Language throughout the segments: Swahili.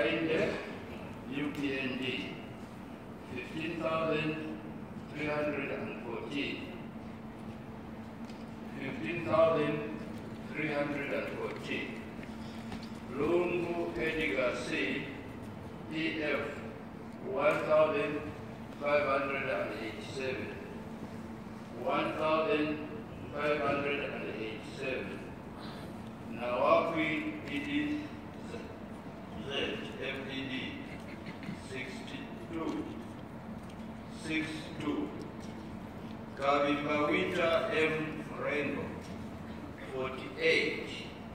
Hakainde, UPND, 15,314. 15,314. Lungu Edgar C, EF, 1,587. 1,587. Nawakwi Edith Z, FDD, 62. 62. Kabibawita M. Rengo, 48.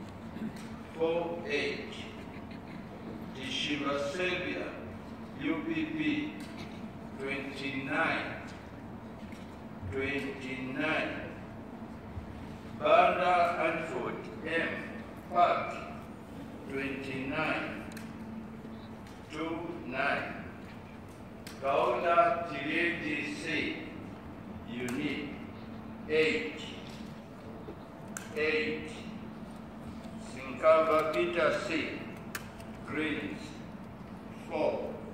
48. Tishivasevia, UPP, 29. 29. Banda Anford M. Park, 29. 29. Kaula Tiredi C. Unique, 8. 8. Sinkava Peter C. Greens, 4.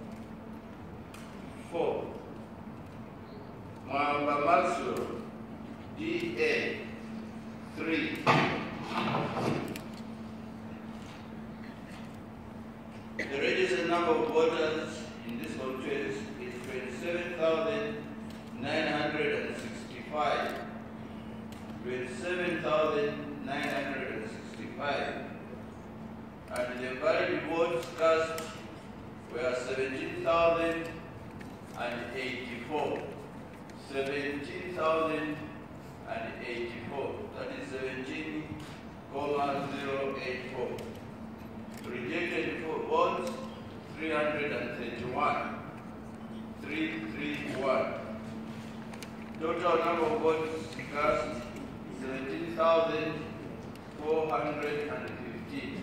4. Mwamba Maxwell, DA, 3. The registered number of voters in this conference is 27,965. 27,965. And the valid votes cast were 17,084. 17,084. That is 17,084. Rejected votes 331. 331. Total number of votes cast 17,415.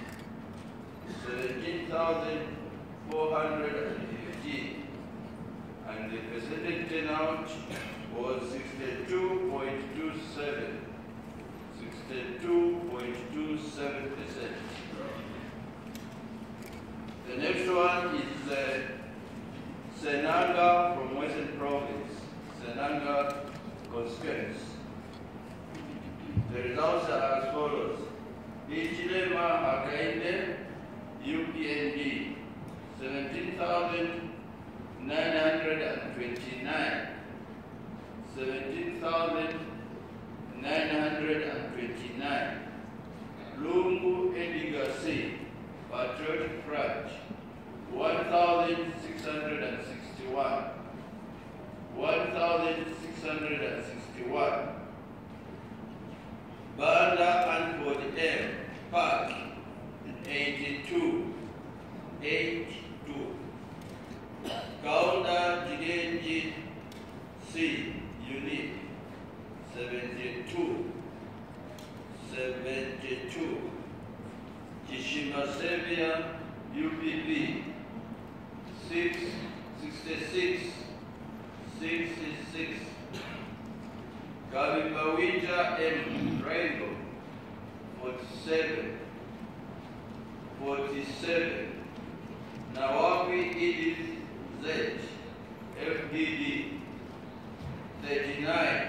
17,415. And the percentage turnout was 62.27. 62.27%. The next one is Senanga from Western Province. Senanga constituency. The results are as follows. Ichilema Hakainde, UPND, 17,929. 17,929. Lungu Edgar C, Patriotic Front, 1,661. 1,661. Banda Anford M, Park, 82. 82. Kaunda Jigenji C, Unique, 72. 72. Kishimasevia UPP, 66. 66. Kabibawita M. Rainbow, 47. 47. Nawakwi Edith Z, FDD, 39.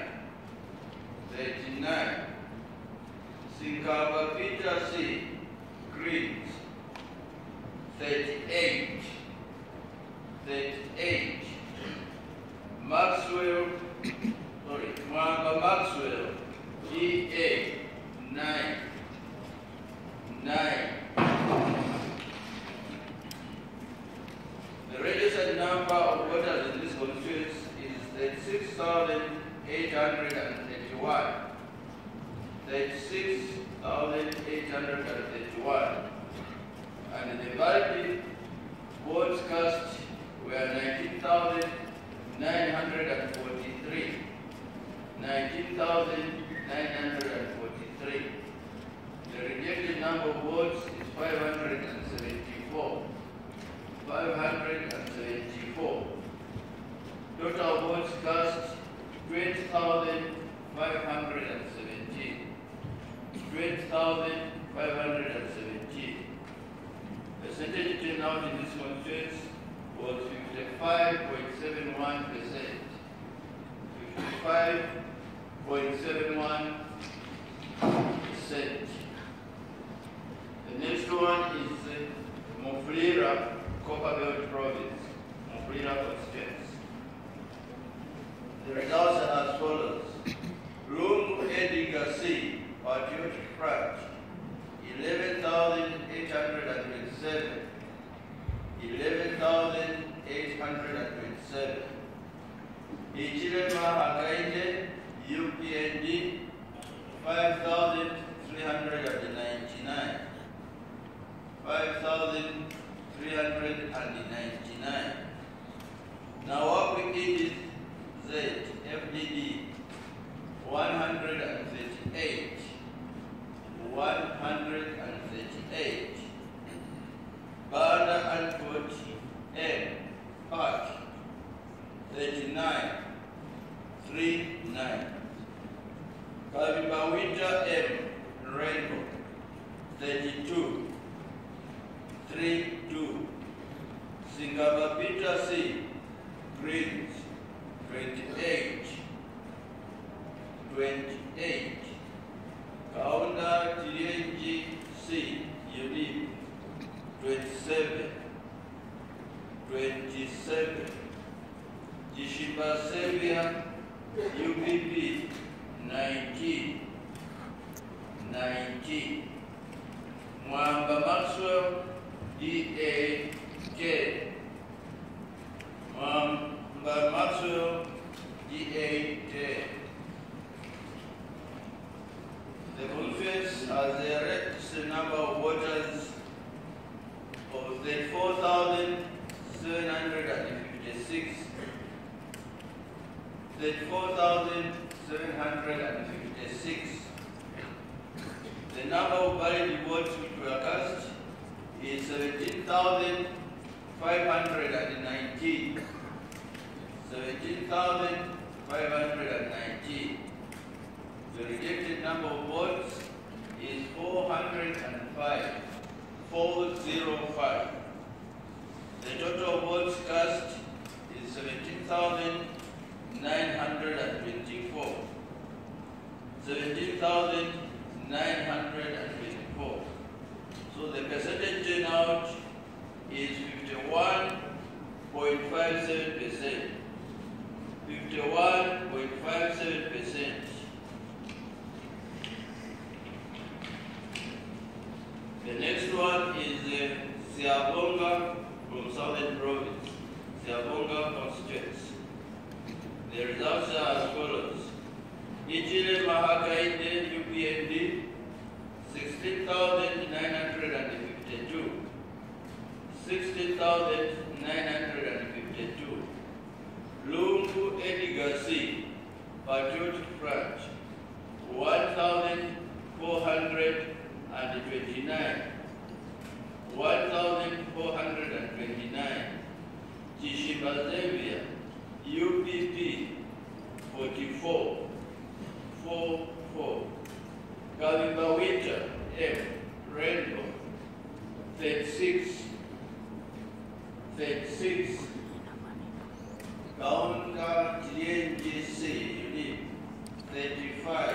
39. Sinkava Peter C, Greens, 38. 38. Mwamba Maxwell, GA, 9. 9. The registered number of voters in this constituency is 36,831. 36,831. And the valid votes cast were 19,943. 19,943. The rejected number of votes is 574. 574. Total votes cast 20,517. 20,517. Percentage turnout turnout in this constituency was 55.71%. 55.71%. The next one is Mufulira, Copperbelt Province, Mufulira constituency. The results are as follows. Lungu Edgar C, Patriotic Front, 11,827. 11,827. Ichilema Hakainde, UPND, 5,399. 5,399. Nawapi Edith Z, FDD, 138. 138. Banda Alford M, Park, 39. 39. Kabibawita M, Rainbow, 32. 32. Singapapita C, Greens, 28. 28. Kaunda TNG C, Unip, 27. 27. Jishiba Serbia, UPP, 19. 19. Mwamba Maxwell, DAK. Mwamba Maxwell, DAK. The conference has a registered number of voters of 34,756. 34,756. The number of valid votes which were cast is 17,519. 17,519. The rejected number of votes is 405. 405. The total votes cast is 17,924. 17,924. So the percentage turnout is 51.57%. 51.57%. The next one is Siabonga from Southern Province, Siabonga constituency. The results are as follows. Ichile Mahakainde, UPND, 16,952. 16,952. Lungu Edgar C, Patriotic Front, 1,429. 1,429. Jishiba Zambia, UPP, 44. 44. Kabibawita M, Rainbow, 36. 36. Kaunga TNGC, Unit, 35.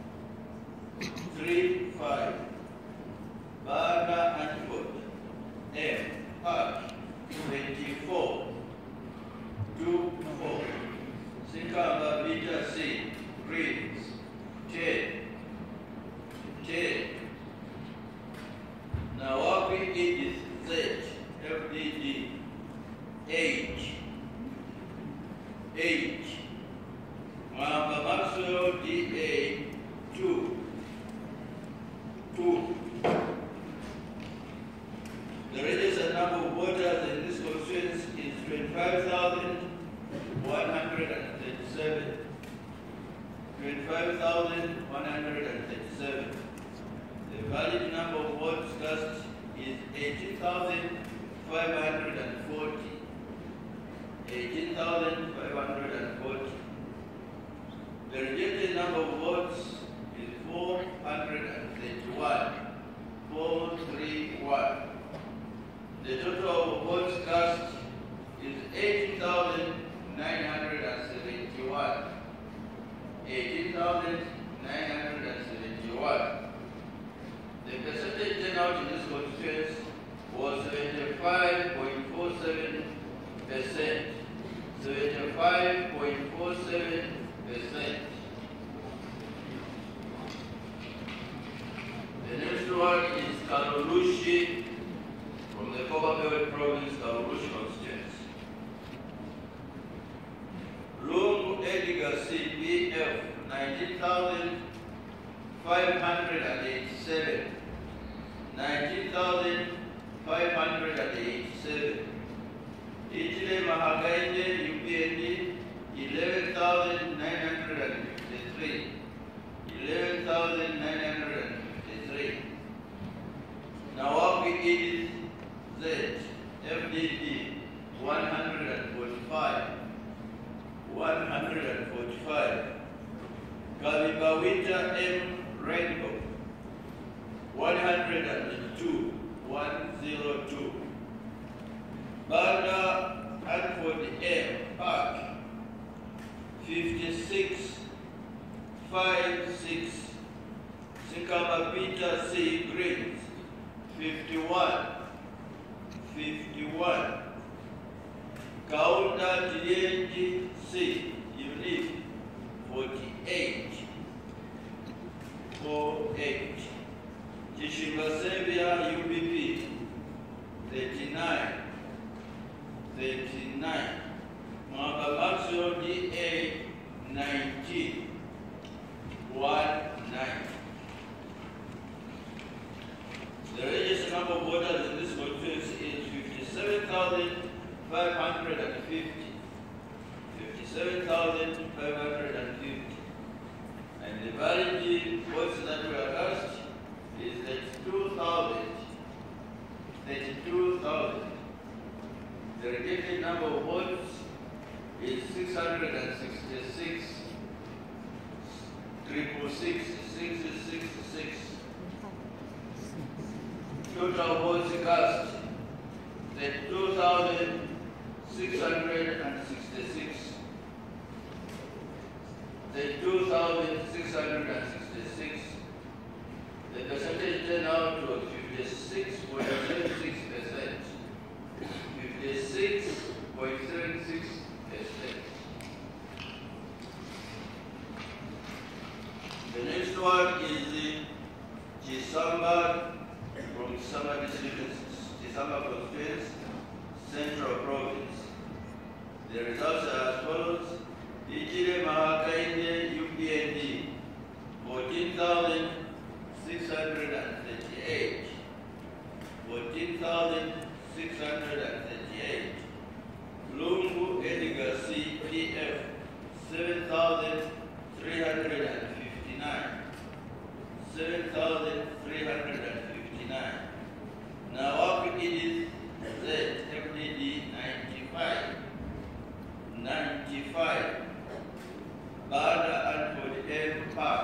35. Baga Antwoord, M, Park, 24. 24. Sikamba Beta C, Greens, 10. 10. Nawapi Edith Z, FDD, 8. 8. Mwamba Maxwell DA, 2. 2. The registered number of voters in this constituency is 25,137. 25,137. The valid number of votes cast is 18,540. 18,540. The rejected number of votes is 431. 431. The The total votes cast is 18,971. 18,971. The percentage turnout in this constituency was 75.47%. 75.47%. The next one is Kalulushi from the Copperbelt Province, Kalulushi constituency. Lungu Edgar CPF 19,587. 19,587. Ijile Mahagainde UPND 11,953. 11,953. Nawapi Edith Z FDD 145. 145. Kalibawita M Rainbow 102. 102. Banda Hanford M Park 56. 56. Sikamapita C Greens 51. 51. Kaunda TNG C Unique 48. 48. Chishimbasevia UBP 39. 39. Mwakabaksio DA 19. 19. The registered number of voters in this constituency is 57,550. 57,550. And the valid votes that were cast is 32,000. 32,000. The rejected number of votes is 666. 666. Total votes cast 32,666. 32,666. The percentage turnout was 56.76%. 56.76%. The next one is the Chisamba from Chisamba district, Chisamba constituency, Central Province. The results are as follows. Ijile Mahakainde UPND 14,638. 14,638. Lungu Edgar CPF 7,359. 7,359. Nawapi Edith Z FDD 95. 95. Bada Anford M Park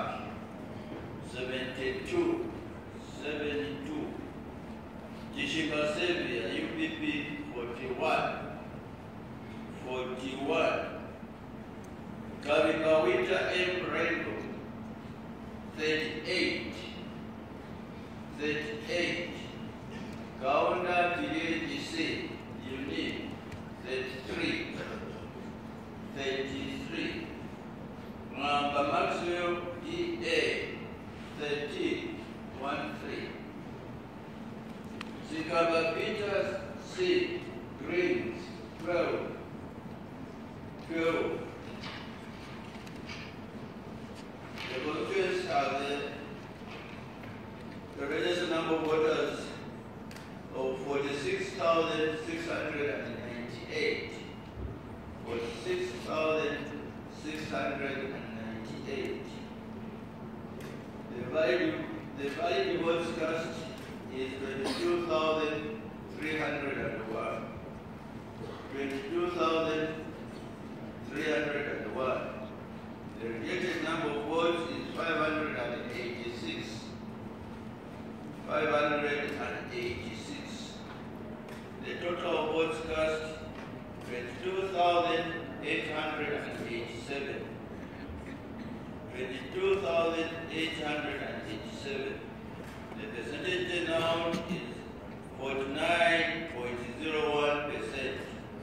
72. 72. Jishibasevia UPP 41. 41. Kalibawita M Rainbow 38. 38. Kaunda TAGC Unique 33. 33. Mwamba Maxwell EA 13. 13. Sikaba Peters C Greens 12. 12. The constituents are the registered number of voters of 46,698. 46,698. The valid votes cast is 22,301. 22,301. The rejected number of votes is 586. 586. votes cast 22,887. 22,887. The percentage now is 49.01%.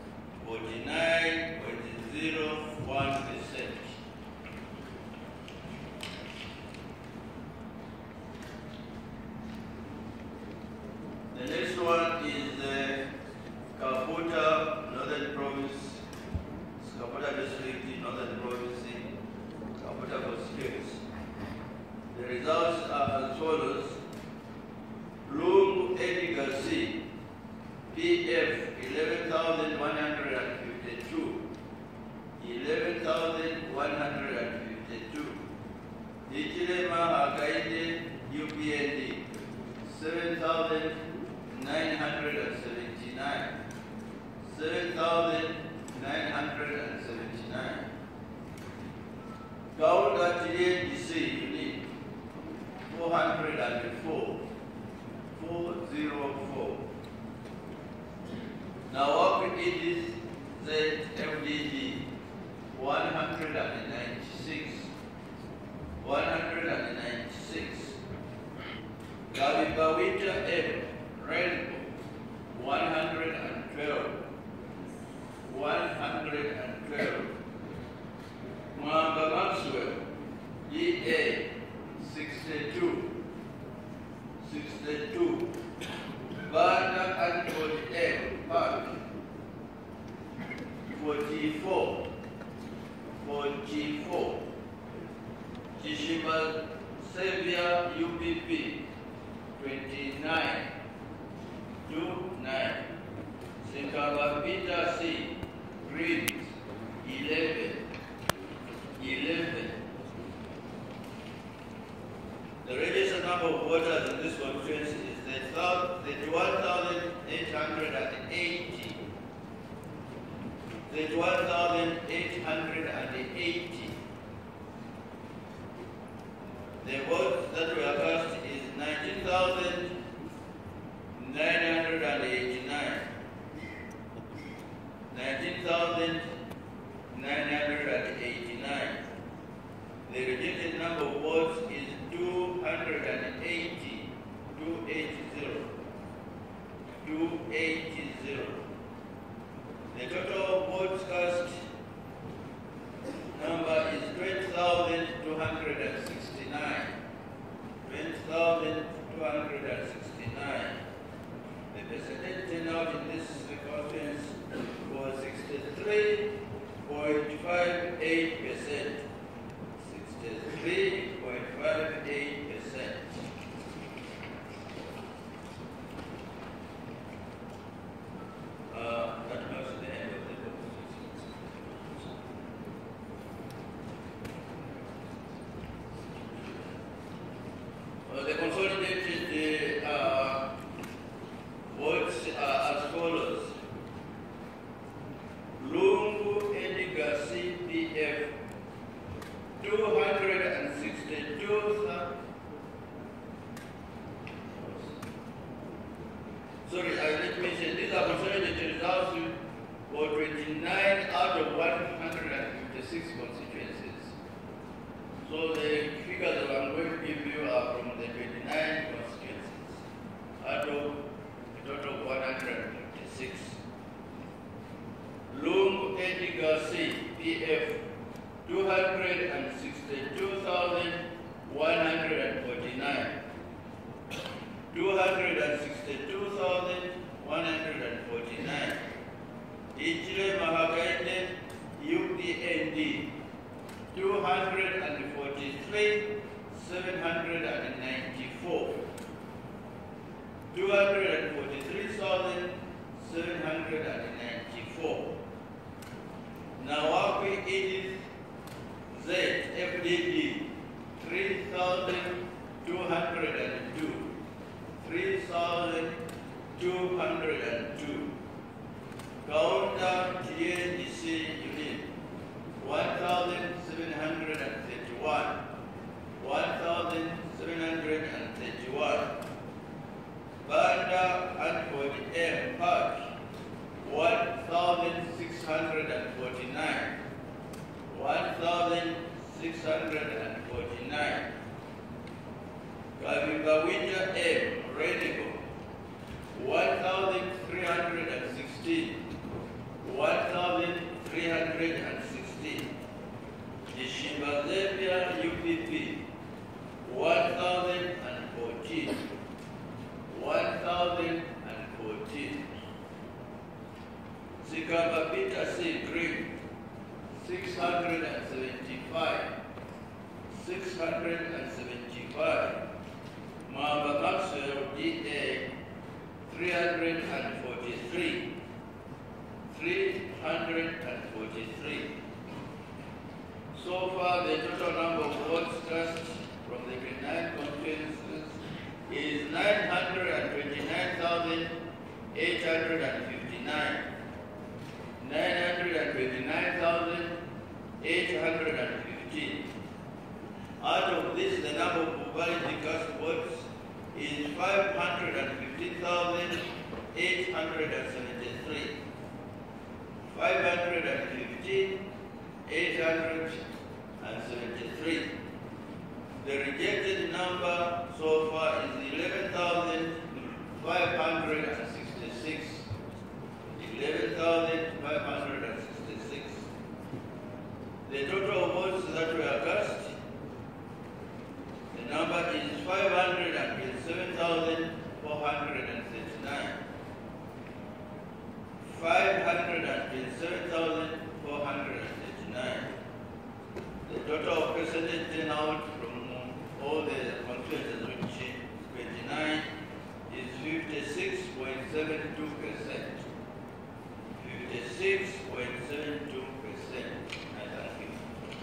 49.01%. The next one is Kaputa, Northern Province, Kaputa District, Northern Province, Kaputa constituency. The results are as follows. Lungu Edgar C, PF 11,152, 11,152. Ichilema Hakaide UPND 7,979, 7,979. Kaunda TNDC unit 404, 404. Now what it is ZFDD 196, 196. Gabibawita M, Rainbow 112, 112. Mwanga Maxwell EA 62, 62. Banda Anthony M, Park 44, 44. Jishima Xavier UPP 29, 29. Sinkaba Peter C, Greens 11, 11. The registered number of voters in this constituency is 31,880. 31,880. The votes that were cast is 19,989. 19,989. The rejected number of votes is 280. 280. 280. The total votes cast number is 20,269. 20,269. The percentage turnout in this conference was 63.58%. 63.58%. That marks the end of the vote. The consolidated votes are as follows. Lungu Edgar CPF 262. Sorry, let me say these are consolidated results for 29 out of 156 constituencies. So the figures that I'm going to give you are from the 29 constituencies out of a total of 156. Lungu Edgar C, PF 262,149. 262,149. Ichile Mahagaite UPND 243,794. 243,794. Nawapi Edith Z FDD 3,202. 3,202. Kaunda TNDC unit 1,731. 1,731. Banda Antwoord M Park 1,000. 1,316. 1,316. The Shimbazebia UPP, 1,014. 1,014. Sikababita C. Green, 675. 675. Mamba Maxwell DA, 343. 343. So far, the total number of votes cast from the 29 constituencies is 929,859. 929,815. Out of this, the number of validly cast votes is 515,873. 515,873. The rejected number so far is 11,566. 11,566. The total votes that were cast, the number is 507,439. 507,439. The total percentage turnout from all the constituencies, which is 29, is 56.72%. 56.72%. I thank you.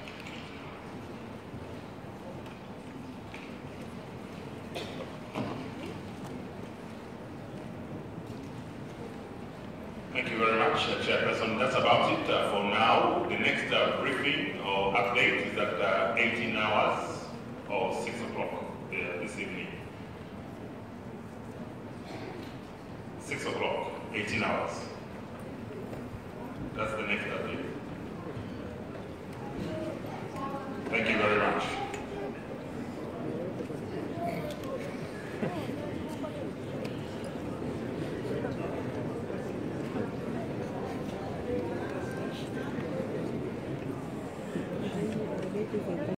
Thank you very much, Chairperson. That's about it for now. The next briefing or update is at 18 hours or 6 o'clock this evening. 6 o'clock, 18 hours. That's the next update. Thank you very much.